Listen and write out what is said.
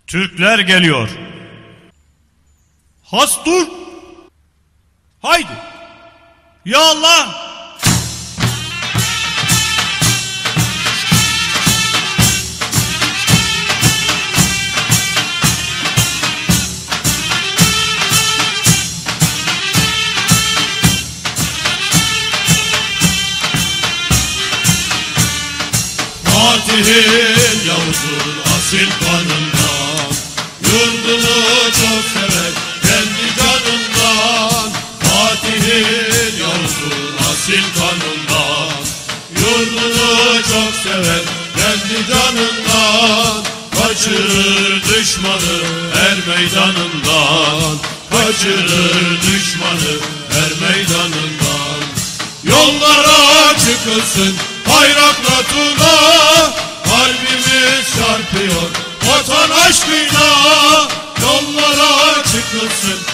Türkler geliyor. Has dur. Haydi. Ya Allah. Fatih'in Yavuz'un asil kanından, yurdunu çok sever kendi canından. Fatih'in Yavuz'un asil kanından, yurdunu çok sever kendi canından. Kaçırır düşmanı er meydanından, kaçırır düşmanı er meydanından. Yollara çıkılsın bayrakla tuna, kalbimiz çarpıyor vatan aşkıyla. Yollara çıkılsın